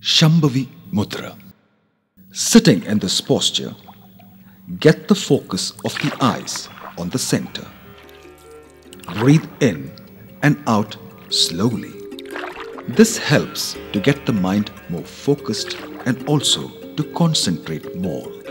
Shambhavi Mudra. Sitting in this posture, get the focus of the eyes on the center. Breathe in and out slowly. This helps to get the mind more focused and also to concentrate more.